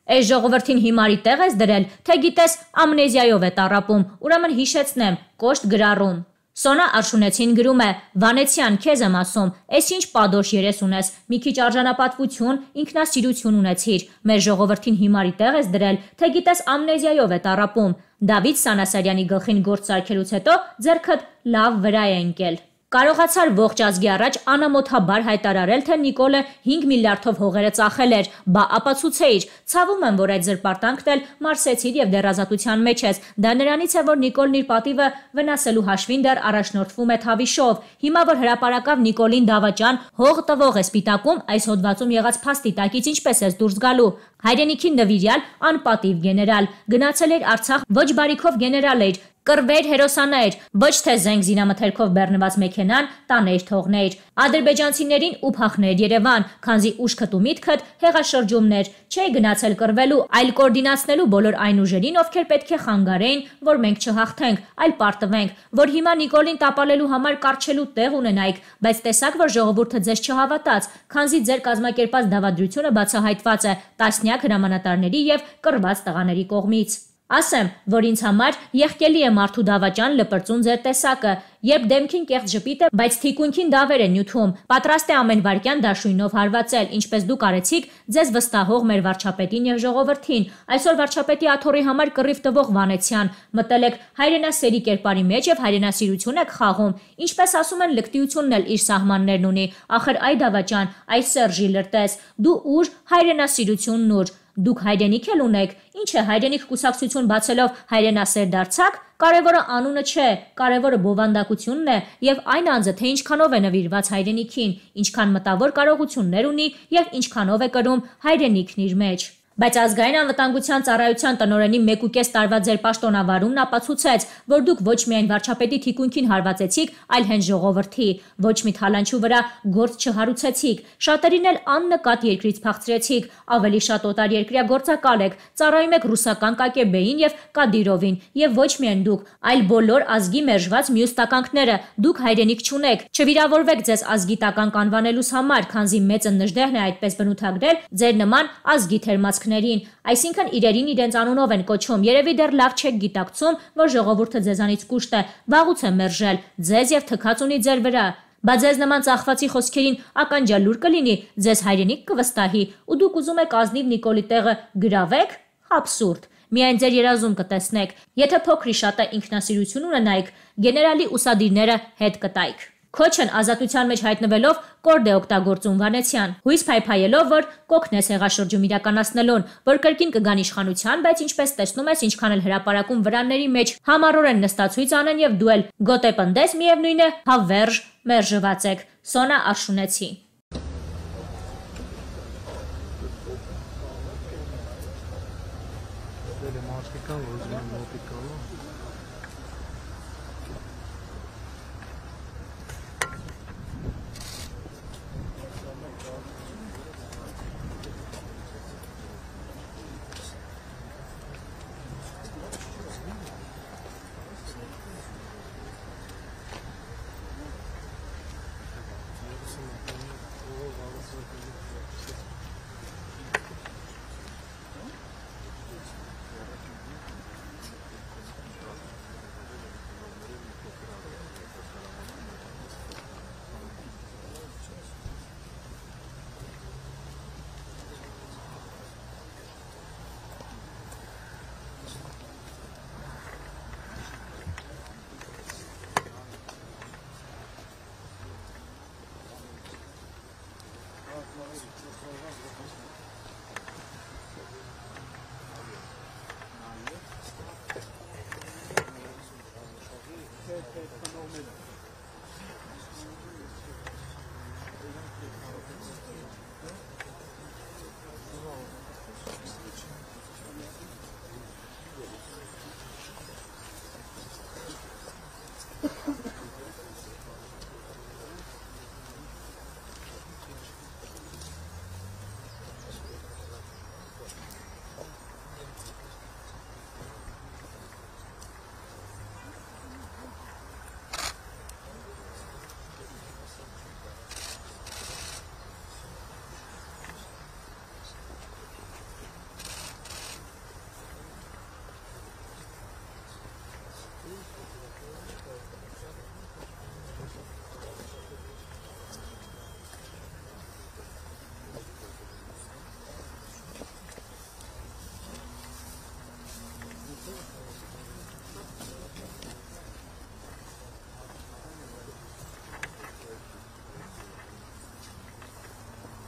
Այս ժողովրդին հիմարի տեղ ես դրել, թե գիտես ամնեզիայով է տառապում, ուրեմն հիշեցնեմ, կոշտ գրառում։ Սոնա Արշունեցին գրում է. «Վանեցյան, քեզ եմ ասում, էս ինչ պադոշ երես ունես, մի քիչ արժանապատվություն, ինքնասիրություն ունեցիր, մեր ժողովրդին հիմարի տեղ ես դրել, թե գիտես ամնեզիայով է տառապում»։ Դավիթ Սանասարյանի գլխին գործ սարքելուց հետո ձեռքդ լավ վրա է ընկել։ Կարողացար ողջ ազգի առաջ անամոթաբար հայտարարել, թե Նիկոլը 5 միլիարդով հողերը ծախել էր, բա ապացուցեիր, ցավում եմ, որ այդ զրպարտանքն էլ մարսեցիր եւ դեռ ազատության մեջ ես, դա նրանից է, որ Նիկոլն իր պատիվը վնասելու հաշվին դեռ առաջնորդվում է Թավիշով, հիմա որ հրապարակավ Նիկոլին դավաճան, հող տվող է սպիտակում, այս հոդվածում եղած փաստի տակից ինչպես ես դուրս գալու։ Հայրենիքին նվիրյալ անպատիվ գեներալ, գնացել էր Արցախ, ոչ բարիքով գեներալ էր, կռվեր հերոսաներ, ոչ թե զենք զինամթերքով բեռնված մեքենան տաներ թողներ։ Ադրբեջանցիներին ու փախներ Երևան, քանզի ուշքդ ու միտքդ հեղաշրջումներ, չէ գնացել կռվելու, այլ կոորդինացնելու բոլոր այն ուժերին, ովքեր պետք է խանգարեին, որ մենք չհաղթենք, այլ պարտվենք, որ հիմա Նիկոլին տապալելու համար կառչելու տեղ ունենայիք, բայց տեսակ, որ ժողովուրդը ձեզ չհավատաց, քանզի ձեր կազմակերպած դավադրությունը բացահայտված է տասնյակ հրամանատարների եւ կռված տղաների կողմից։ Ասեմ, որ ինձ համար եղկելի է մարդու դավաճան լպրծուն ձեր տեսակը, երբ դեմքին կեղծ ժպիտ է, բայց թիկունքին դավեր է նյութում, պատրաստ է ամեն վարքյան դաշույնով հարվածել, ինչպես դուք արեցիք ձեզ վստահող մեր վարչապետին եւ ժողովրդին։ Այսօր վարչապետի աթոռի համար կռիվ տվող Վանեցյան, մտել եք հայրենասերի կերպարի մեջ եւ հայրենասիրություն եք խաղում, ինչպես ասում են, լկտիությունն էլ իր սահմաններն ունի, ախր այ դավաճան, այ Սերժի լրտես, դու ուր հայրենասիրությունն ուր։ Դուք հայրենիք էլ ունեք, ինչ է հայրենիք կուսակցություն բացելով հայրենասեր դարձաք, կարևորը անունը չէ, կարևորը բովանդակությունն է եւ այն անձը, թե ինչքանով է նվիրված հայրենիքին, ինչքան մտավոր կարողություններ ունի եւ ինչքանով է կրում հայրենիքն իր մեջ։ Բայց ազգային անվտանգության ծառայության տնօրենի 1.5 տարվա ձեր պաշտոնավարումն ապացուցեց, որ դուք ոչ միայն վարչապետի թիկունքին հարվածեցիք, այլ հենց ժողովրդի, ոչ մի թալանչու վրա գործ չհարուցեցիք, շատերին էլ աննկատ երկրից փախցրեցիք, ավելի շատ օտարերկրյա գործակալ եք, ծառայում եք ռուսական ԿԳԲ-ին եւ Կադիրովին, եւ ոչ միայն դուք, այլ բոլոր ազգի մերժված մյուս տականքները, դուք հայրենիք չունեք, չվիրավորվեք ձեզ ազգի տականք անվանելուց համար, քանզի մեծը նժդեհն է այդպես բնութագրել ձեր նման ազգի թերմացք Այսինքն իրերին իրենց անունով են կոչում, երևի դեռ լավ չեք գիտակցում, որ ժողովուրդը ձեզանից կուշտ է, վաղուց է մերժել, ձեզ եւ թքած ունի ձեր վրա, բայց ձեզ նման ծախվածի խոսքերին ականջալուր կլինի, ձեզ հայրենիք կվստահի, ու դուք ուզում եք ազնիվ Նիկոլի տեղը գրավեք, աբսուրդ, միայն ձեր երազում կտեսնեք, եթե փոքրի շատը ինքնասիրություն ունենայիք, գեներալի ուսադիրները հետ կտայիք։ Քոչն ազատության մեջ հայտնվելով կորդ է օգտագործում Վանեցյան, հույս փայփայելով, որ կօգնես հեղաշրջում իրականացնելուն, որ կրկին կգան իշխանության, բայց ինչպես տեսնում ես, ինչքան էլ հրապարակում վրանների մեջ համառորեն նստացույց անեն եւ դու էլ գոտե պնդես, միևնույն է, հավերժ մերժված եք։ Սոնա Արշունեցի։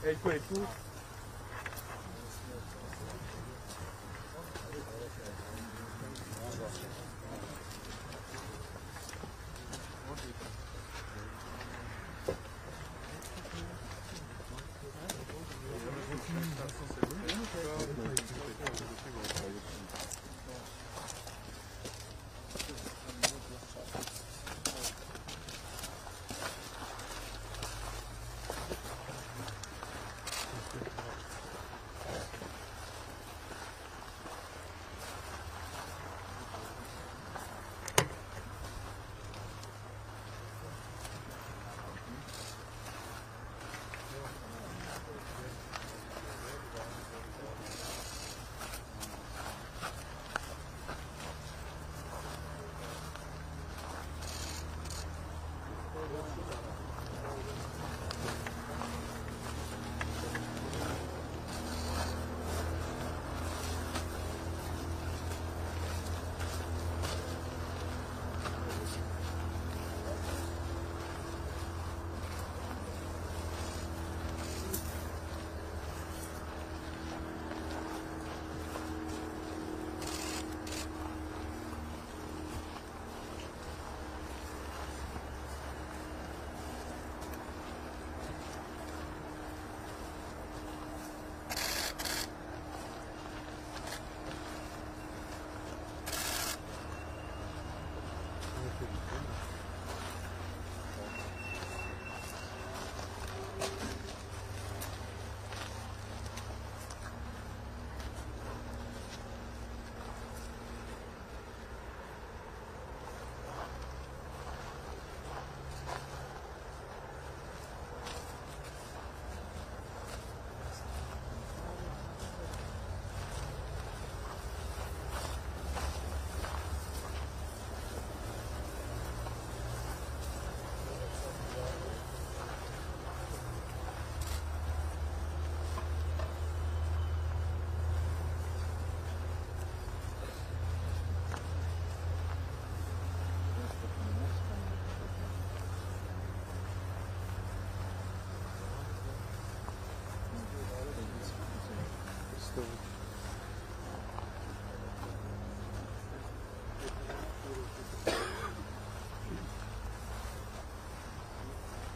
Что